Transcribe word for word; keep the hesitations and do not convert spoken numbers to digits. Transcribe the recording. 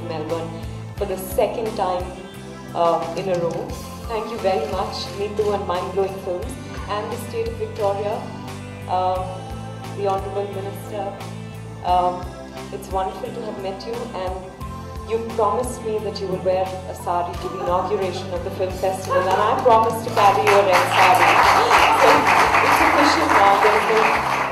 Melbourne for the second time uh, in a row. Thank you very much, Neetu and Mind Blowing Films, and the State of Victoria, uh, the Honourable Minister. Um, it's wonderful to have met you, and you promised me that you will wear a sari to the inauguration of the film festival, and I promised to carry your red sari. So it's official now. There's no